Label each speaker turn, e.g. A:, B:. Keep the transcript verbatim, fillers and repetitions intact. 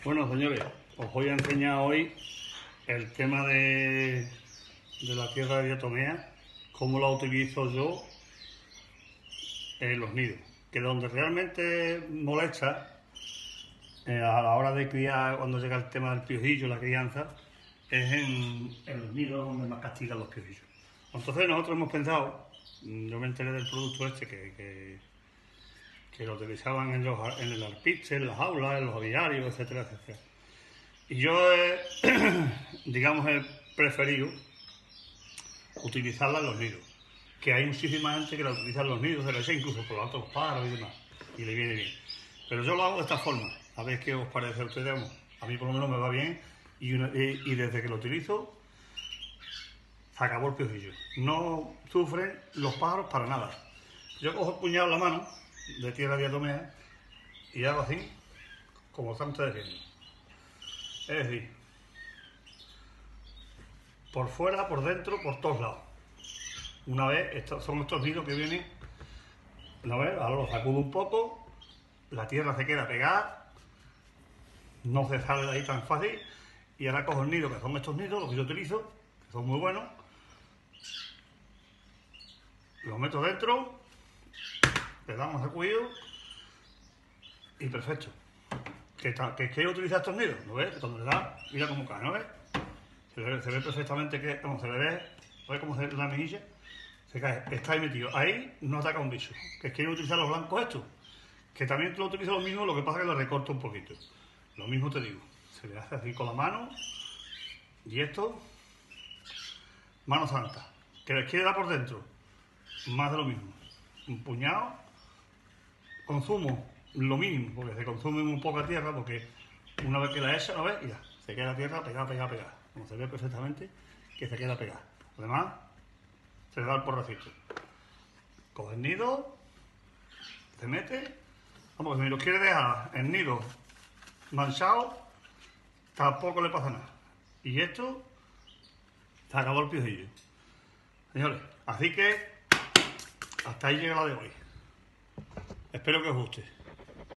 A: Bueno, señores, os voy a enseñar hoy el tema de, de la tierra de diatomea, cómo la utilizo yo en los nidos, que donde realmente molesta eh, a la hora de criar, cuando llega el tema del piojillo, la crianza, es en, en los nidos donde más castigan los piojillos. Entonces nosotros hemos pensado, yo me enteré del producto este que, que, que lo utilizaban en, los, en el alpiste, en las aulas, en los aviarios, etcétera, etcétera. Y yo, eh, digamos, he preferido utilizarla en los nidos, que hay muchísima gente que la utiliza en los nidos, se la echa incluso por los altos pájaros y demás, y le viene bien. Pero yo lo hago de esta forma, a ver qué os parece a ustedes. A mí por lo menos me va bien, y, una, y, y desde que lo utilizo, se acabó el piojillo. No sufren los pájaros para nada. Yo cojo el puñado en la mano, de tierra diatomea, y hago así, como están ustedes viendo. Es decir, por fuera, por dentro, por todos lados. Una vez, estos, son estos nidos que vienen, una vez, ahora lo sacudo un poco, la tierra se queda pegada, no se sale de ahí tan fácil, y ahora cojo el nido, que son estos nidos, los que yo utilizo, que son muy buenos, los meto dentro, le damos sacudido, y perfecto. ¿Que, que quiero utilizar estos nidos? ¿Lo ves? Cuando le da, mira cómo cae, ¿no ves? Se ve, se ve perfectamente que, como se le ve, ¿ves cómo se ve la mejilla? Se cae, está ahí metido. Ahí no ataca un bicho. Que quiero utilizar los blancos estos, que también lo utilizo lo mismo, lo que pasa es que lo recorto un poquito. Lo mismo te digo, se le hace así con la mano, y esto, mano santa. Que les quiere dar por dentro, más de lo mismo. Un puñado, consumo lo mínimo, porque se consume un poco de tierra, porque una vez que la echa, ¿no ves? Y ya, se queda la tierra pegada, pegada, pegada. Como se ve perfectamente que se queda pegada. Además, se le da el porracito. Coge el nido, se mete. Vamos, si lo quiere dejar el nido manchado, tampoco le pasa nada. Y esto, se acabó el piojillo. Señores, así que hasta ahí llega la de hoy. Espero que os guste.